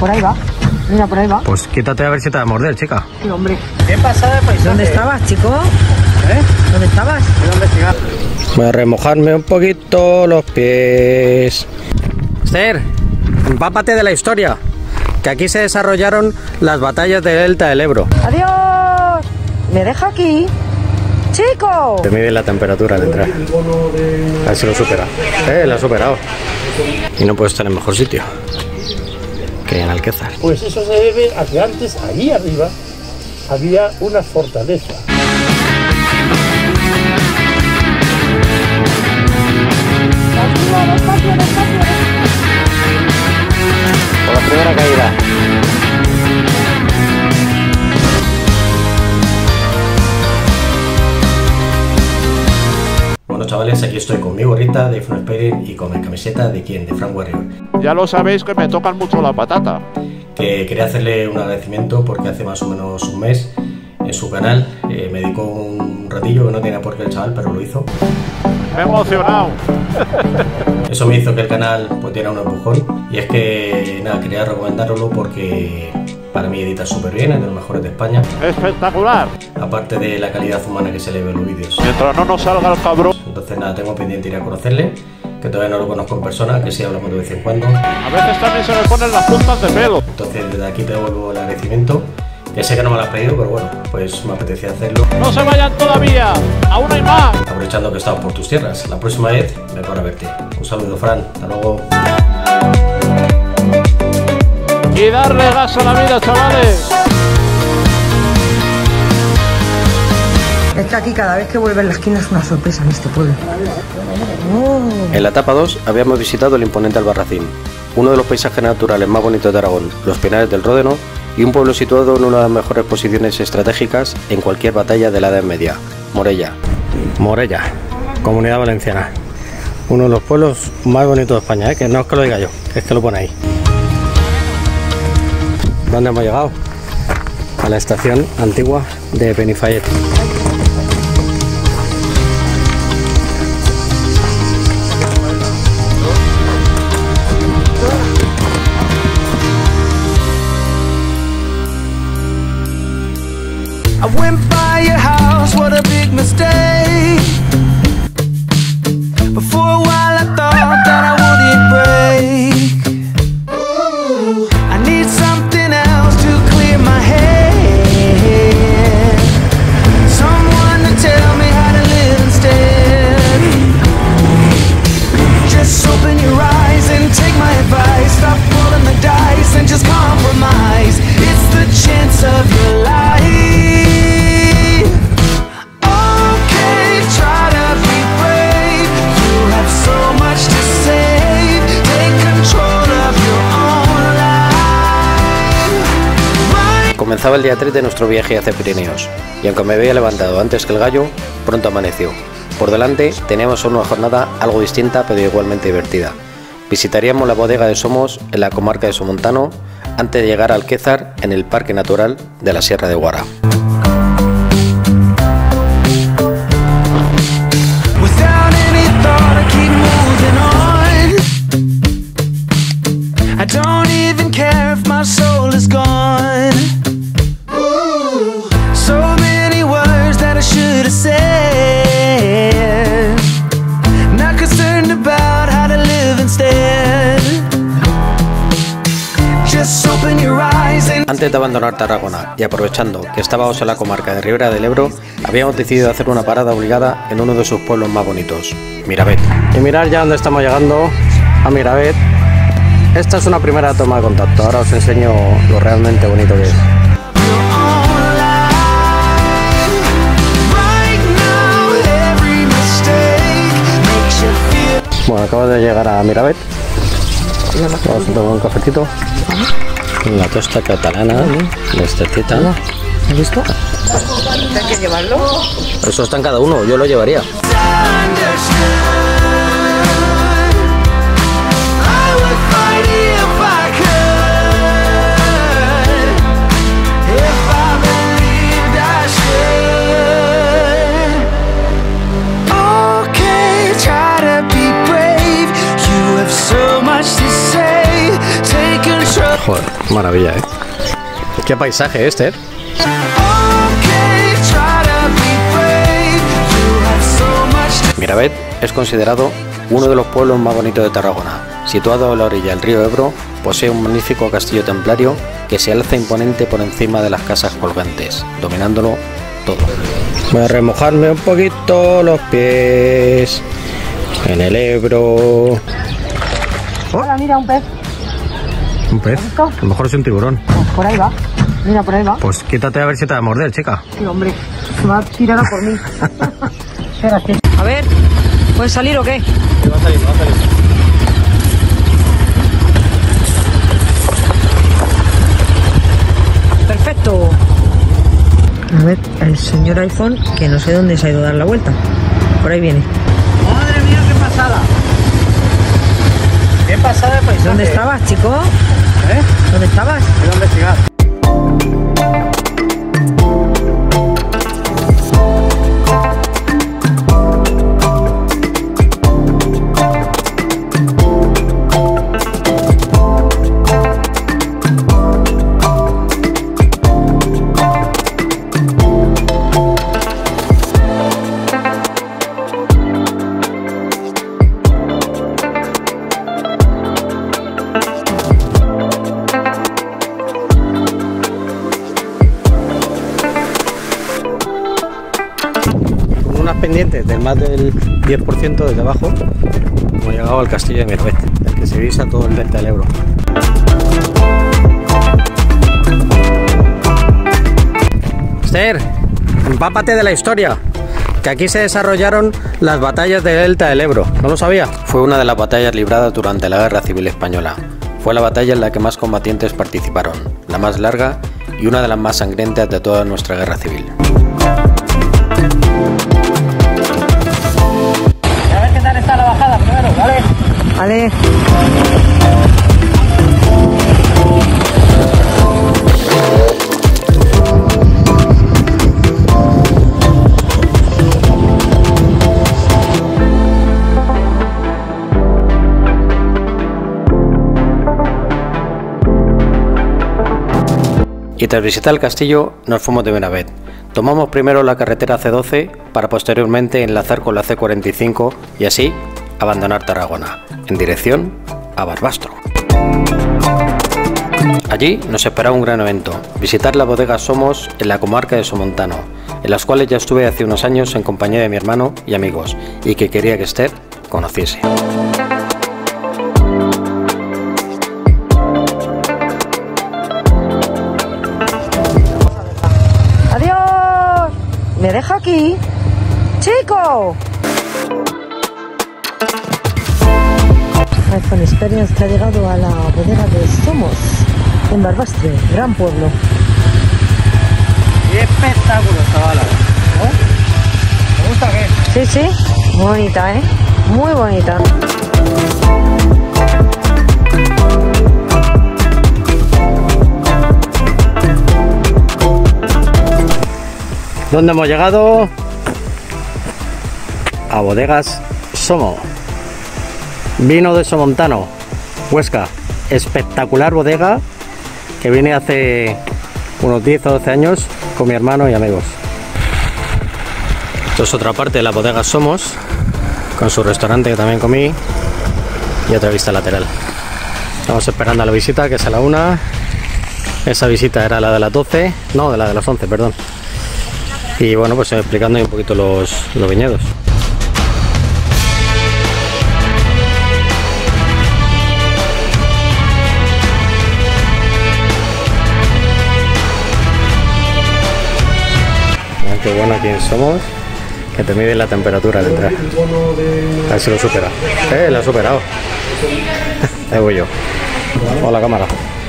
Por ahí va. Mira, por ahí va. Pues quítate a ver si te va a morder, chica. Sí, hombre. ¿Qué pasada de paisaje? ¿Dónde estabas, chico? ¿Dónde estabas? Voy a investigar. Voy a remojarme un poquito los pies. Esther, empápate de la historia. Que aquí se desarrollaron las batallas del delta del Ebro. ¡Adiós! ¿Me deja aquí? ¡Chico! Te mide la temperatura al entrar. A ver si lo supera. Lo ha superado. Y no puede estar en mejor sitio que en Alquézar. Pues eso se debe a que antes, ahí arriba, había una fortaleza. Por la primera caída. Bueno, chavales, aquí estoy con mi gorrita de Iphone Spirit y con mi camiseta de ¿quién? De Frank Warrior. Ya lo sabéis que me tocan mucho la patata. Que quería hacerle un agradecimiento porque hace más o menos un mes en su canal me dedicó un ratillo, que no tenía por qué el chaval, pero lo hizo. Me he emocionado. Eso me hizo que el canal pues diera un empujón y es que nada, quería recomendarlo porque para mí edita súper bien, es de los mejores de España. Espectacular. Aparte de la calidad humana que se le ve en los vídeos. Mientras no nos salga el cabrón. Entonces nada, tengo pendiente ir a conocerle, que todavía no lo conozco en persona, que sí hablamos de vez en cuando. A veces también se me ponen las puntas de pelo. Entonces desde aquí te devuelvo el agradecimiento. Ya sé que no me lo has pedido, pero bueno, pues me apetecía hacerlo. ¡No se vayan todavía! ¡Aún hay más! Aprovechando que he estado por tus tierras. La próxima vez me voy a verte. Un saludo, Fran. Hasta luego. Y darle gas a la vida, chavales. Es que aquí cada vez que vuelve en la esquina es una sorpresa en este pueblo. En la etapa 2 habíamos visitado el imponente Albarracín, uno de los paisajes naturales más bonitos de Aragón, los Pinares del Ródeno, y un pueblo situado en una de las mejores posiciones estratégicas en cualquier batalla de la Edad Media, Morella. Morella, Comunidad Valenciana. Uno de los pueblos más bonitos de España, que no es que lo diga yo, es que lo pone ahí. ¿Dónde hemos llegado? A la estación antigua de Benifayet. I went by your house, what a big mistake. But for a while I thought that I wouldn't break. I need something else to clear my head. Someone to tell me how to live instead. Just open your eyes and take my advice. Stop rolling the dice and just compromise. It's the chance of your life. Comenzaba el día 3 de nuestro viaje hacia Pirineos, y aunque me había levantado antes que el gallo, pronto amaneció. Por delante teníamos una jornada algo distinta pero igualmente divertida. Visitaríamos la bodega de Somos en la comarca de Somontano antes de llegar a Alquézar en el Parque Natural de la Sierra de Guara. Antes de abandonar Tarragona y aprovechando que estábamos en la comarca de Ribera del Ebro, habíamos decidido hacer una parada obligada en uno de sus pueblos más bonitos, Miravet. Y mirad ya dónde estamos llegando, a Miravet. Esta es una primera toma de contacto, ahora os enseño lo realmente bonito que es. Bueno, acabo de llegar a Miravet. Vamos a tomar un cafetito. La tosta catalana, de Esthercita. ¿Has visto? ¿Hay que llevarlo? Eso está en cada uno, yo lo llevaría. Joder. Maravilla, ¿eh? Qué paisaje este, ¿eh? Miravet es considerado uno de los pueblos más bonitos de Tarragona. Situado a la orilla del río Ebro, posee un magnífico castillo templario que se alza imponente por encima de las casas colgantes, dominándolo todo. Voy a remojarme un poquito los pies en el Ebro. Hola, mira, un pez. ¿Un pez? A lo mejor es un tiburón. Pues por ahí va. Mira, por ahí va. Pues quítate a ver si te va a morder, chica. Sí, hombre, se va a tirar a por mí. Espérate. A ver, ¿puedes salir o qué? Sí, va a salir, va a salir. Perfecto. A ver, el señor iPhone, que no sé dónde se ha ido a dar la vuelta. Por ahí viene. Madre mía, qué pasada. Qué pasada de paisaje. ¿Dónde estabas, chico? ¿Eh? ¿Dónde estabas? Voy a investigar. Pendientes del más del 10% desde abajo, hemos llegado al castillo de Miravet, del que se visa todo el delta del Ebro. Esther, empápate de la historia, que aquí se desarrollaron las batallas del delta del Ebro, ¿no lo sabía? Fue una de las batallas libradas durante la Guerra Civil Española. Fue la batalla en la que más combatientes participaron, la más larga y una de las más sangrientas de toda nuestra guerra civil. Está la bajada primero, ¿vale? Vale. Y tras visitar el castillo, nos fuimos de Miravet. Tomamos primero la carretera C12 para posteriormente enlazar con la C45 y así abandonar Tarragona, en dirección a Barbastro. Allí nos esperaba un gran evento, visitar la bodega Somos en la comarca de Somontano, en las cuales ya estuve hace unos años en compañía de mi hermano y amigos, y que quería que Esther conociese. ¿Me deja aquí? ¡Chico! iPhone Experience que ha llegado a la bodega de Somos, en Barbastre, gran pueblo. ¡Qué espectáculo, chavala! ¿No? ¿Te gusta qué? Sí, sí, muy bonita, ¿eh? Muy bonita. ¿Dónde hemos llegado? A bodegas Somo. Vino de Somontano, Huesca. Espectacular bodega que vine hace unos 10 o 12 años con mi hermano y amigos. Esto es otra parte de la bodega Somos, con su restaurante que también comí y otra vista lateral. Estamos esperando a la visita, que es a la 1. Esa visita era la de las 12, no, de la de las 11, perdón. Y bueno, pues explicando un poquito los viñedos. Mirad qué bueno aquí en Somos, que te mide la temperatura al entrar. A ver si lo supera. Lo ha superado. Ahí voy yo. Hola, cámara.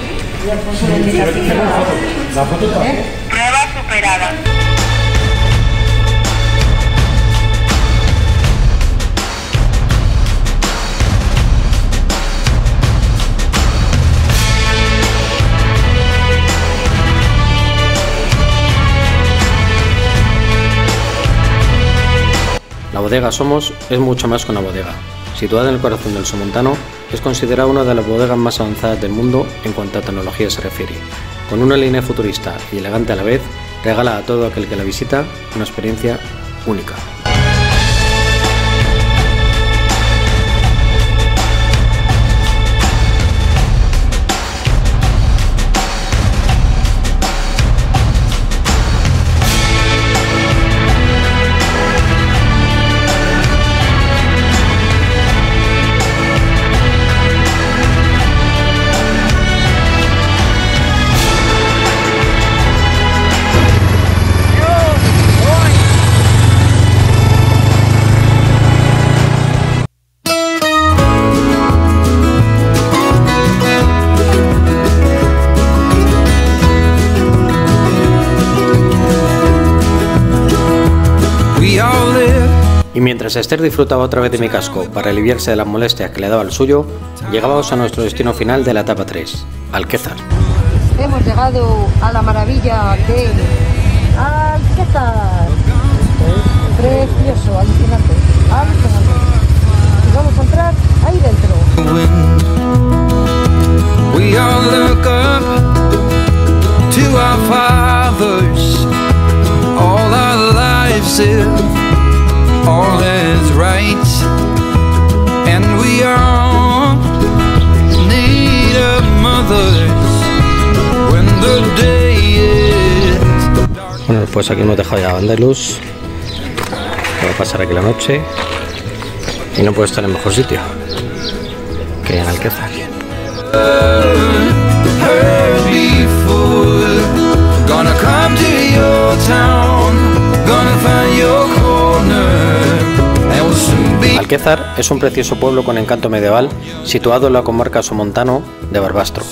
Prueba superada. La bodega Somos es mucho más que una bodega. situada en el corazón del Somontano, es considerada una de las bodegas más avanzadas del mundo en cuanto a tecnología se refiere. Con una línea futurista y elegante a la vez, regala a todo aquel que la visita una experiencia única. Y mientras Esther disfrutaba otra vez de mi casco para aliviarse de las molestias que le daba el suyo, llegábamos a nuestro destino final de la etapa 3, Alquézar. Hemos llegado a la maravilla de Alquézar. Precioso, alucinante, alucinante. Y vamos a entrar ahí dentro. We all look up to our fathers, all our lives all is right, and we all need a mothers when the day is. Bueno, pues aquí hemos dejado ya Andaluz. Voy a pasar aquí la noche y no puedo estar en mejor sitio que en Alquézar. Gonna come to your town, gonna find your corner, and we'll soon be. Alquézar es un precioso pueblo con encanto medieval situado en la comarca somontano de Barbastro.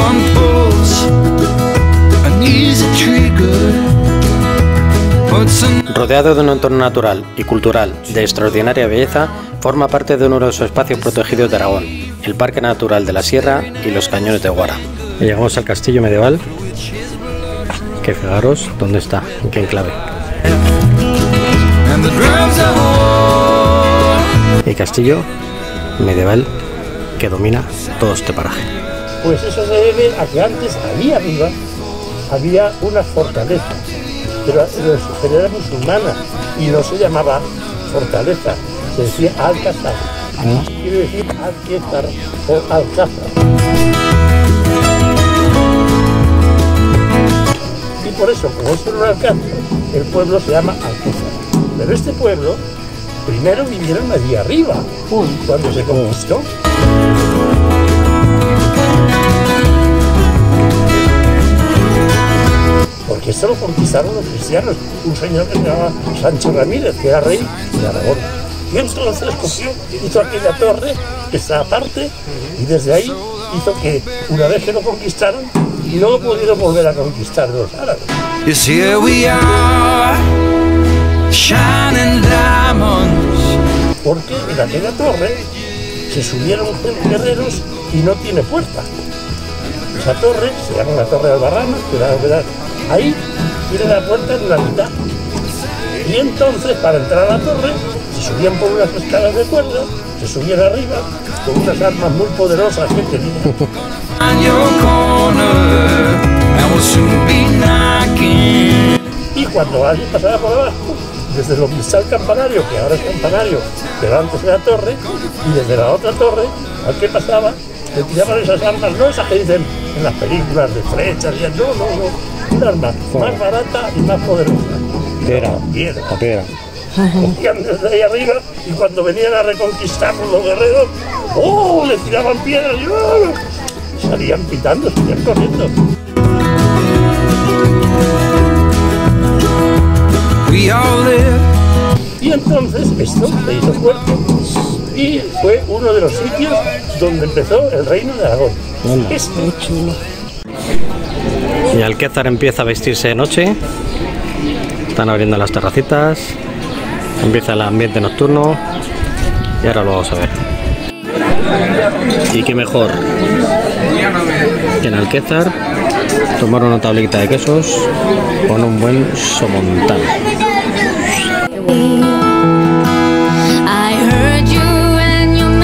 Rodeado de un entorno natural y cultural de extraordinaria belleza, forma parte de uno de los espacios protegidos de Aragón, el Parque Natural de la Sierra y los Cañones de Guara. Y llegamos al castillo medieval, que fijaros dónde está, en qué enclave. El castillo medieval que domina todo este paraje. Pues eso se debe a que antes, ahí arriba, había una fortaleza, pero era musulmana y no se llamaba fortaleza, se decía Alcázar. Quiere decir Alquézar o Alcázar. Y por eso, como es un alcázar, el pueblo se llama Alquézar. Pero este pueblo, primero vinieron allí arriba, cuando se conquistó. Porque esto lo conquistaron los cristianos, un señor que se llamaba Sancho Ramírez, que era rey de Aragón. Y entonces cogió, hizo aquella torre que está aparte, y desde ahí hizo que, una vez que lo conquistaron, no lo pudieron volver a conquistar los árabes. Porque en aquella torre se subieron guerreros y no tiene puerta. Esa torre se llama la Torre de Albarrana, que ahí tiene la puerta en la mitad. Y entonces, para entrar a la torre, se subían por unas escalas de cuerda, se subían arriba con unas armas muy poderosas que tenían. Y cuando alguien pasaba por abajo, desde donde está el campanario, que ahora es campanario, pero antes era torre, y desde la otra torre, al que pasaba, le tiraban esas armas, no esas que dicen en las películas de flechas, no, un arma más barata y más poderosa. Piedra. Cogían desde ahí arriba y cuando venían a reconquistarnos los guerreros, le tiraban piedras y salían pitando, salían corriendo. Y entonces esto se hizo fuerte y fue uno de los sitios donde empezó el reino de Aragón. Es muy chulo. Y Alquézar empieza a vestirse de noche, están abriendo las terracitas, empieza el ambiente nocturno y ahora lo vamos a ver. Y qué mejor que en Alquézar tomar una tablita de quesos con un buen somontano. I heard you and your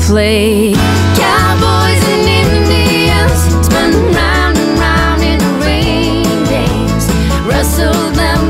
snowflake. Cowboys and Indians spun round and round in a rain dance. Rustle them.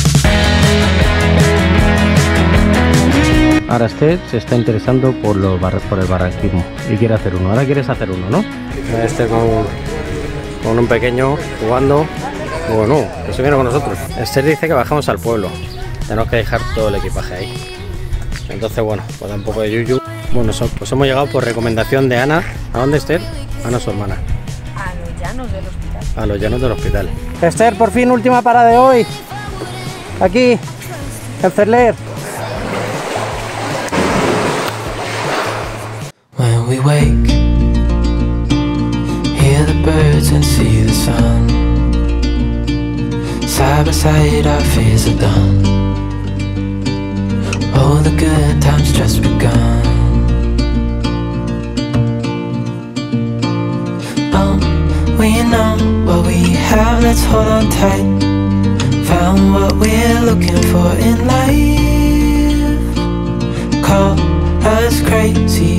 Ahora Esther se está interesando por el barranquismo y quiere hacer uno. Ahora quieres hacer uno, ¿no? Esther con un pequeño jugando. Bueno, que se viene con nosotros. Esther dice que bajamos al pueblo. Tenemos que dejar todo el equipaje ahí. Entonces, bueno, pues da un poco de yuyu. Bueno, pues hemos llegado por recomendación de Ana. ¿A dónde, Esther? Ana, su hermana. A los llanos del hospital. A los llanos del hospital. Esther, por fin, última parada de hoy. Aquí, en Cerler. When we wake, hear the birds and see the sun. Side by side our fears are done. Oh, the good times just begun. Oh, we know what we have, let's hold on tight. Found what we're looking for in life. Call us crazy